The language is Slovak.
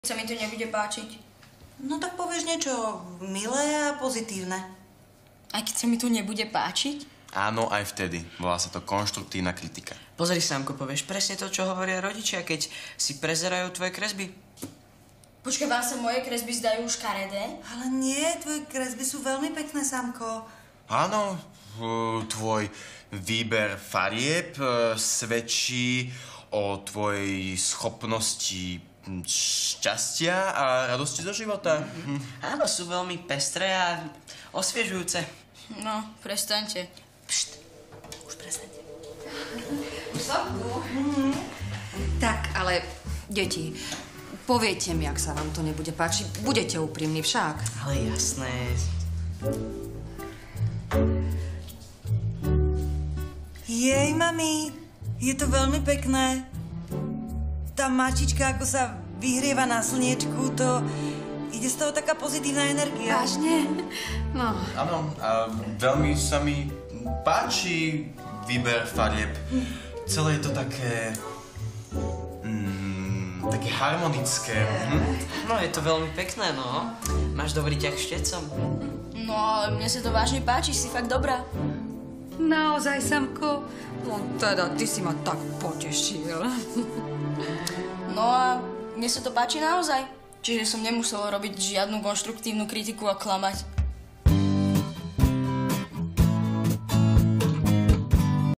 sa mi to nebude páčiť. No tak povieš niečo milé a pozitívne. Aj keď sa mi to nebude páčiť? Áno, aj vtedy. Volá sa to konštruktívna kritika. Pozri, Sámko, povieš presne to, čo hovoria rodičia, keď si prezerajú tvoje kresby. Počkaj, vám sa moje kresby zdajú škaredé? Ale nie, tvoje kresby sú veľmi pekné, Sámko. Áno, tvoj výber farieb svedčí o tvojej schopnosti šťastia a radosti zo života. Áno, sú veľmi pestré a osviežujúce. No, prestaňte. Pšt, už prestaňte. Už som tu. Tak, ale deti, poviete mi, ak sa vám to nebude páčiť. Budete úprimní však. Ale jasné. Jej, mami, je to veľmi pekné. Tá mačička, ako sa vyhrieva na slniečku, to ide z toho taká pozitívna energia. Vážne? No. Áno, a veľmi sa mi páči výber farieb. Celé je to také... také harmonické. No, je to veľmi pekné, no. Máš dobrý ťah štecom. No, ale mne sa to vážne páči, si fakt dobrá. Naozaj, Samko? No teda, ty si ma tak potešil. No a mne sa to páči naozaj. Čiže som nemusela robiť žiadnu konštruktívnu kritiku a klamať.